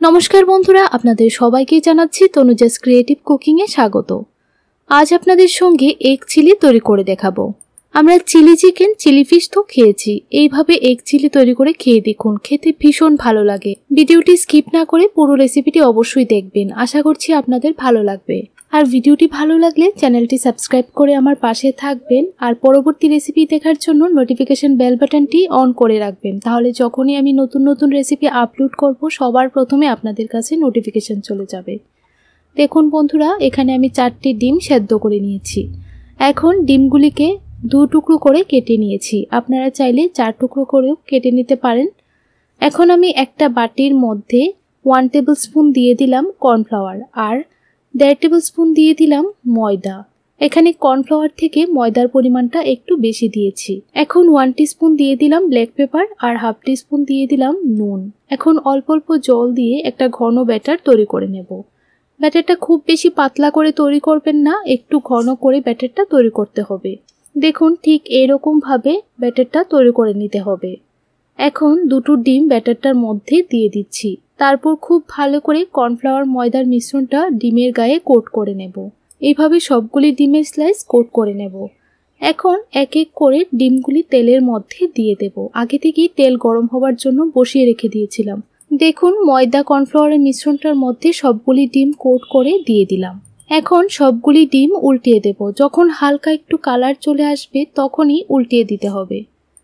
নমস্কার বন্ধুরা, আপনাদের সবাইকে জানাচ্ছি তনুজাস ক্রিয়েটিভ কুকিং এ স্বাগত। আজ আপনাদের সঙ্গে এগ চিলি তৈরি করে দেখাবো। আমরা চিলি চিকেন, চিলি ফিশ তো খেয়েছি, এইভাবে এগ চিলি তৈরি করে খেয়ে দেখুন, খেতে ভীষণ ভালো লাগে। ভিডিওটি স্কিপ না করে পুরো রেসিপিটি অবশ্যই দেখবেন, আশা করছি আপনাদের ভালো লাগবে। আর ভিডিওটি ভালো লাগলে চ্যানেলটি সাবস্ক্রাইব করে আমার পাশে থাকবেন, আর পরবর্তী রেসিপি দেখার জন্য নোটিফিকেশন বেল বাটনটি অন করে রাখবেন, তাহলে যখনই আমি নতুন নতুন রেসিপি আপলোড করব সবার প্রথমে আপনাদের কাছে নোটিফিকেশন চলে যাবে। দেখুন বন্ধুরা, এখানে আমি 4টি ডিম সেদ্ধ করে নিয়েছি। এখন ডিমগুলিকে 2 টুকরো করে কেটে নিয়েছি, আপনারা চাইলে 4 টুকরো করেও কেটে নিতে পারেন। এখন আমি একটা বাটির মধ্যে 1 টেবিল স্পুন দিয়ে দিলাম কর্নফ্লাওয়ার আর 1.5 টেবিল স্পুন দিয়ে দিলাম ময়দা। এখানে কর্নফ্লাওয়ার থেকে ময়দার পরিমাণটা একটু বেশি দিয়েছি। এখন 1 টিস্পুন দিয়ে দিলাম ব্ল্যাক পেপার আর 1/2 টিস্পুন দিয়ে দিলাম নুন। এখন অল্প অল্প জল দিয়ে একটা ঘন ব্যাটার তৈরি করে নেব। ব্যাটারটা খুব বেশি পাতলা করে তৈরি করবেন না, একটু ঘন করে ব্যাটারটা তৈরি করতে হবে। দেখুন, ঠিক এরকম ভাবে ব্যাটারটা তৈরি করে নিতে হবে। এখন দুটো ডিম ব্যাটারটার মধ্যে দিয়ে দিচ্ছি, তারপর খুব ভালো করে কর্নফ্লাওয়ার ময়দার মিশ্রণটা ডিমের গায়ে কোট করে নেব। এইভাবে সবগুলি ডিমের স্লাইস কোট করে নেব। এখন এক এক করে ডিমগুলি তেলের মধ্যে দিয়ে দেব। আগে থেকেই তেল গরম হওয়ার জন্য বসিয়ে রেখে দিয়েছিলাম। দেখুন, ময়দা কর্নফ্লাওয়ারের মিশ্রণটার মধ্যে সবগুলি ডিম কোট করে দিয়ে দিলাম। এখন সবগুলি ডিম উল্টিয়ে দেব। যখন হালকা একটু কালার চলে আসবে তখনই উল্টিয়ে দিতে হবে।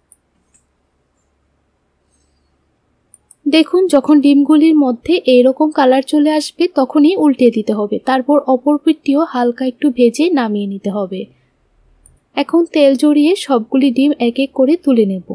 দেখুন, যখন ডিমগুলির মধ্যে এরকম কালার চলে আসবে তখনই উল্টিয়ে দিতে হবে। তারপর অপর পিঠটিও হালকা একটু ভেজে নামিয়ে নিতে হবে। এখন তেল জড়িয়ে সবগুলি ডিম এক এক করে তুলে নেব।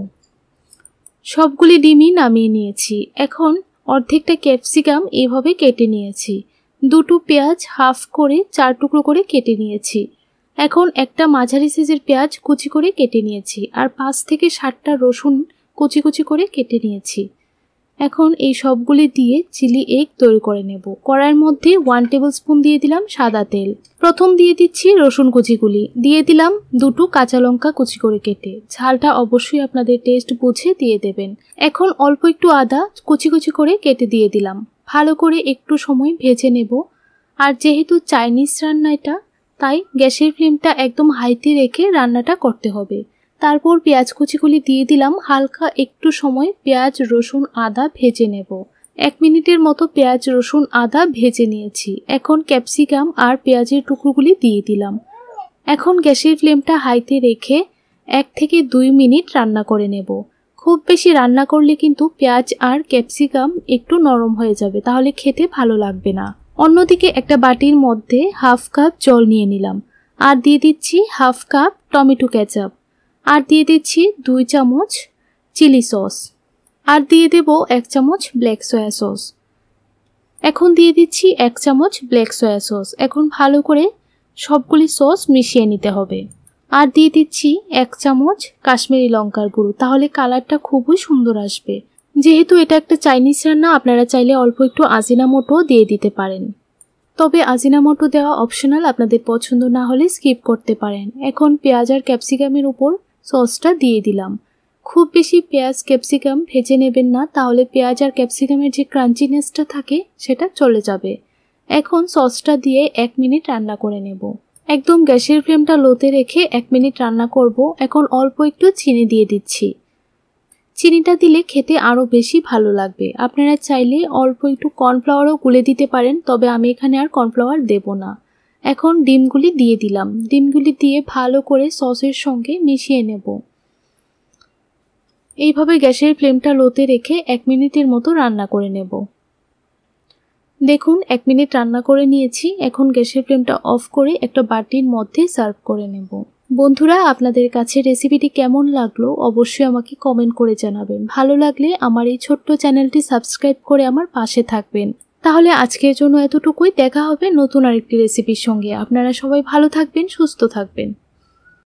সবগুলি ডিমই নামিয়ে নিয়েছি। এখন অর্ধেকটা ক্যাপসিকাম এভাবে কেটে নিয়েছি। দুটো পেঁয়াজ হাফ করে 4 টুকরো করে কেটে নিয়েছি। এখন একটা মাঝারি সাইজের পেঁয়াজ কুচি করে কেটে নিয়েছি আর 5 থেকে 7টা রসুন কুচি কুচি করে কেটে নিয়েছি। এখন এই সবগুলি দিয়ে চিলি এগ তৈরি করে নেব। কড়াইয়ের মধ্যে 1 টেবিল স্পুন দিয়ে দিলাম সাদা তেল। প্রথম দিয়ে দিচ্ছি রসুন কুচিগুলি, দিয়ে দিলাম দুটো কাঁচা লঙ্কা কুচি করে কেটে। ঝালটা অবশ্যই আপনাদের টেস্ট বুঝে দিয়ে দেবেন। এখন অল্প একটু আদা কুচি কুচি করে কেটে দিয়ে দিলাম। ভালো করে একটু সময় ভেজে নেব। আর যেহেতু চাইনিজ রান্না এটা, তাই গ্যাসের ফ্লেমটা একদম হাইতে রেখে রান্নাটা করতে হবে। তারপর পেঁয়াজ কুচিগুলি দিয়ে দিলাম। হালকা একটু সময় পেঁয়াজ রসুন আদা ভেজে নেব। 1 মিনিটের মতো পেঁয়াজ রসুন আদা ভেজে নিয়েছি। এখন ক্যাপসিকাম আর পেঁয়াজের টুকরোগুলি দিয়ে দিলাম। এখন গ্যাসের ফ্লেমটা হাইতে রেখে 1 থেকে 2 মিনিট রান্না করে নেব। খুব বেশি রান্না করলে কিন্তু পেঁয়াজ আর ক্যাপসিকাম একটু নরম হয়ে যাবে, তাহলে খেতে ভালো লাগবে না। অন্যদিকে একটা বাটির মধ্যে 1/2 কাপ জল নিয়ে নিলাম আর দিয়ে দিচ্ছি 1/2 কাপ টমেটো কেচাপ, আর দিয়ে দিচ্ছি 2 চামচ চিলি সস, আর দিয়ে দেব 1 চামচ ব্ল্যাক সয়া সস। এখন দিয়ে দিচ্ছি 1 চামচ ব্ল্যাক সয়া সস। এখন ভালো করে সবগুলি সস মিশিয়ে নিতে হবে। আর দিয়ে দিচ্ছি 1 চামচ কাশ্মীরি লঙ্কার গুঁড়ো, তাহলে কালারটা খুবই সুন্দর আসবে। যেহেতু এটা একটা চাইনিজ রান্না, আপনারা চাইলে অল্প একটু আজিনামোটো দিয়ে দিতে পারেন, তবে আজিনামোটো দেওয়া অপশনাল, আপনাদের পছন্দ না হলে স্কিপ করতে পারেন। এখন পেঁয়াজ আর ক্যাপসিকামের উপর সসটা দিয়ে দিলাম। খুব বেশি পেঁয়াজ ক্যাপসিকাম ভেজে নেবেন না, তাহলে পেঁয়াজ আর ক্যাপসিকামের যে ক্রাঞ্চিনেসটা থাকে সেটা চলে যাবে। এখন সসটা দিয়ে 1 মিনিট রান্না করে নেব। একদম গ্যাসের ফ্লেমটা লোতে রেখে 1 মিনিট রান্না করব। এখন অল্প একটু চিনি দিয়ে দিচ্ছি। চিনিটা দিলে খেতে আরও বেশি ভালো লাগবে। আপনারা চাইলে অল্প একটু কর্নফ্লাওয়ারও গুলে দিতে পারেন, তবে আমি এখানে আর কর্নফ্লাওয়ার দেব না। এখন ডিমগুলি দিয়ে দিলাম। ডিমগুলি দিয়ে ভালো করে সসের সঙ্গে মিশিয়ে নেব। এইভাবে গ্যাসের ফ্লেমটা লোতে রেখে 1 মিনিটের মতো রান্না করে নেব। দেখুন, 1 মিনিট রান্না করে নিয়েছি। এখন গ্যাসের ফ্লেমটা অফ করে একটা বাটির মধ্যে সার্ভ করে নেব। বন্ধুরা, আপনাদের কাছে রেসিপিটি কেমন লাগলো অবশ্যই আমাকে কমেন্ট করে জানাবেন। ভালো লাগলে আমার এই ছোট্ট চ্যানেলটি সাবস্ক্রাইব করে আমার পাশে থাকবেন। তাহলে আজকের জন্য এতটুকুই। দেখা হবে নতুন আরেকটি রেসিপির সঙ্গে। আপনারা সবাই ভালো থাকবেন, সুস্থ থাকবেন।